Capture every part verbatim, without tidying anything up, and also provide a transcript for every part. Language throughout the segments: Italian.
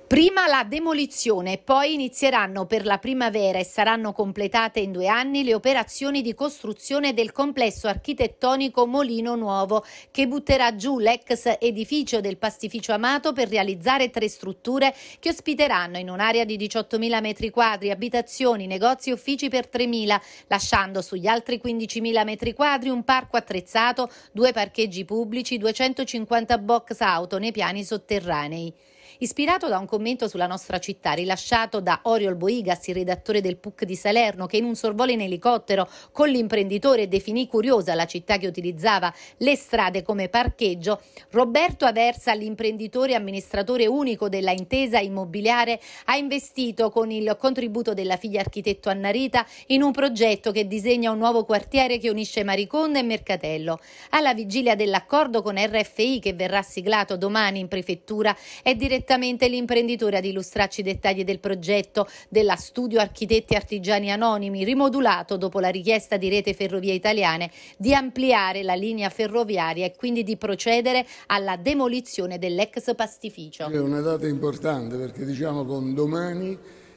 Prima la demolizione, poi inizieranno per la primavera e saranno completate in due anni le operazioni di costruzione del complesso architettonico Molino Nuovo, che butterà giù l'ex edificio del pastificio Amato per realizzare tre strutture che ospiteranno in un'area di diciottomila metri quadri abitazioni, negozi e uffici per tremila, lasciando sugli altri quindicimila metri quadri un parco attrezzato, due parcheggi pubblici, duecentocinquanta box auto nei piani sotterranei. Ispirato da un commento sulla nostra città rilasciato da Oriol Boigas, il redattore del P U C di Salerno, che in un sorvolo in elicottero con l'imprenditore definì curiosa la città che utilizzava le strade come parcheggio, Roberto Aversa, l'imprenditore amministratore unico della intesa immobiliare, ha investito con il contributo della figlia architetto Anna Rita in un progetto che disegna un nuovo quartiere che unisce Mariconda e Mercatello. Alla vigilia dell'accordo con R F I, che verrà siglato domani in prefettura, è direttamente l'imprenditore ad illustrarci i dettagli del progetto della Studio Architetti Artigiani Anonimi, rimodulato dopo la richiesta di Rete Ferrovie Italiane di ampliare la linea ferroviaria e quindi di procedere alla demolizione dell'ex pastificio. È una data importante perché diciamo con domani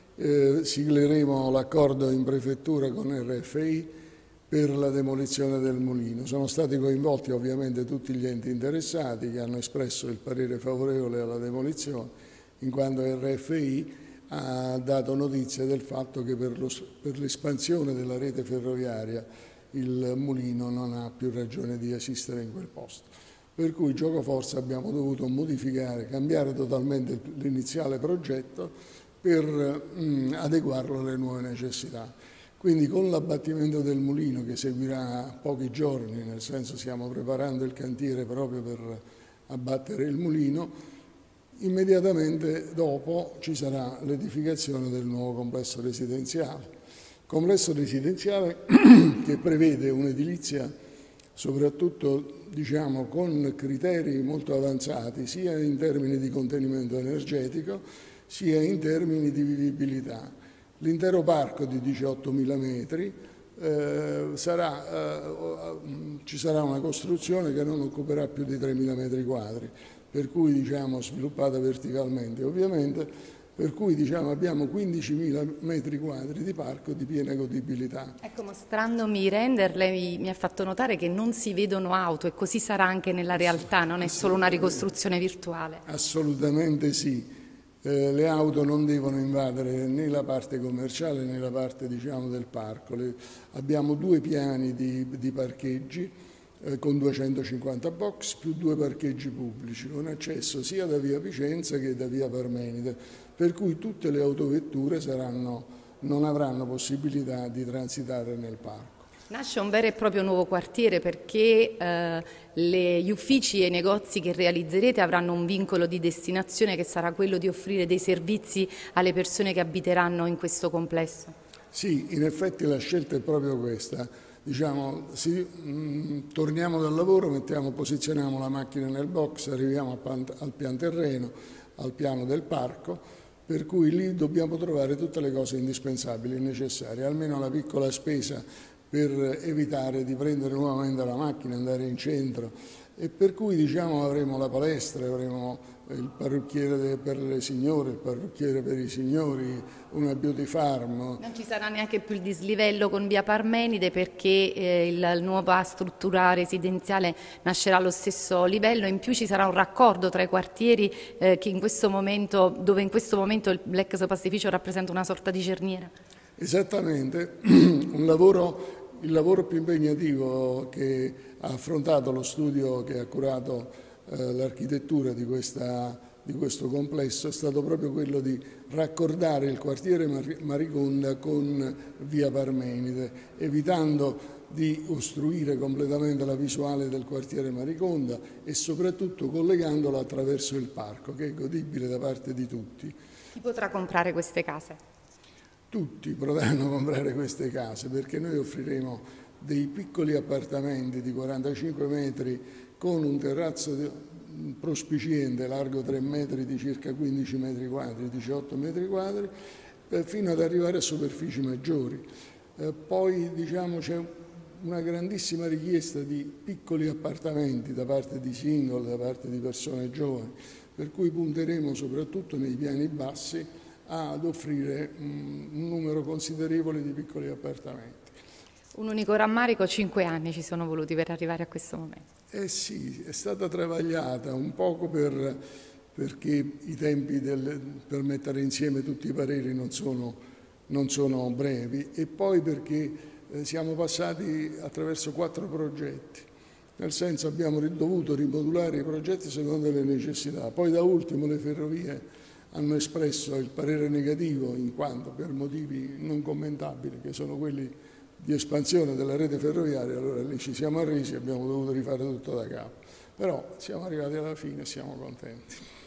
eh, sigleremo l'accordo in prefettura con R F I per la demolizione del mulino. Sono stati coinvolti ovviamente tutti gli enti interessati che hanno espresso il parere favorevole alla demolizione, in quanto R F I ha dato notizia del fatto che per, per l'espansione della rete ferroviaria il mulino non ha più ragione di esistere in quel posto. Per cui giocoforza abbiamo dovuto modificare, cambiare totalmente l'iniziale progetto per mh, adeguarlo alle nuove necessità. Quindi con l'abbattimento del mulino che seguirà pochi giorni, nel senso stiamo preparando il cantiere proprio per abbattere il mulino, immediatamente dopo ci sarà l'edificazione del nuovo complesso residenziale. Complesso residenziale che prevede un'edilizia soprattutto diciamo, con criteri molto avanzati sia in termini di contenimento energetico sia in termini di vivibilità. L'intero parco di diciottomila metri eh, sarà, eh, ci sarà una costruzione che non occuperà più di tremila metri quadri, per cui diciamo sviluppata verticalmente ovviamente, per cui diciamo, abbiamo quindicimila metri quadri di parco di piena godibilità. Ecco, mostrandomi i render, lei mi ha fatto notare che non si vedono auto e così sarà anche nella realtà, non è solo una ricostruzione virtuale. Assolutamente sì. Eh, le auto non devono invadere né la parte commerciale né la parte diciamo, del parco. Le, abbiamo due piani di, di parcheggi eh, con duecentocinquanta box più due parcheggi pubblici con accesso sia da via Vicenza che da via Parmenide, per cui tutte le autovetture saranno, non avranno possibilità di transitare nel parco. Nasce un vero e proprio nuovo quartiere perché eh, le, gli uffici e i negozi che realizzerete avranno un vincolo di destinazione che sarà quello di offrire dei servizi alle persone che abiteranno in questo complesso. Sì, in effetti la scelta è proprio questa. Diciamo, sì, mh, torniamo dal lavoro, mettiamo, posizioniamo la macchina nel box, arriviamo al, al pian terreno, al piano del parco, per cui lì dobbiamo trovare tutte le cose indispensabili e necessarie, almeno la piccola spesa per evitare di prendere nuovamente la macchina, andare in centro, e per cui diciamo avremo la palestra, avremo il parrucchiere per le signore, il parrucchiere per i signori, una beauty farm. Non ci sarà neanche più il dislivello con via Parmenide perché eh, la nuova struttura residenziale nascerà allo stesso livello, in più ci sarà un raccordo tra i quartieri eh, che in questo momento, dove in questo momento l'ex pastificio rappresenta una sorta di cerniera. Esattamente, un lavoro... Il lavoro più impegnativo che ha affrontato lo studio che ha curato eh, l'architettura di, di questo complesso è stato proprio quello di raccordare il quartiere Mariconda con via Parmenide, evitando di ostruire completamente la visuale del quartiere Mariconda e soprattutto collegandolo attraverso il parco, che è godibile da parte di tutti. Chi potrà comprare queste case? Tutti potranno comprare queste case perché noi offriremo dei piccoli appartamenti di quarantacinque metri con un terrazzo prospiciente largo tre metri di circa quindici metri quadri, diciotto metri quadri, fino ad arrivare a superfici maggiori. Eh, poi diciamo c'è una grandissima richiesta di piccoli appartamenti da parte di single, da parte di persone giovani, per cui punteremo soprattutto nei piani bassi ad offrire un numero considerevole di piccoli appartamenti. Un unico rammarico, cinque anni ci sono voluti per arrivare a questo momento. Eh sì, è stata travagliata un poco per, perché i tempi del, per mettere insieme tutti i pareri non sono, non sono brevi, e poi perché eh, siamo passati attraverso quattro progetti, nel senso abbiamo dovuto rimodulare i progetti secondo le necessità. Poi da ultimo le ferrovie hanno espresso il parere negativo in quanto per motivi non commentabili, che sono quelli di espansione della rete ferroviaria, allora lì ci siamo arresi e abbiamo dovuto rifare tutto da capo. Però siamo arrivati alla fine e siamo contenti.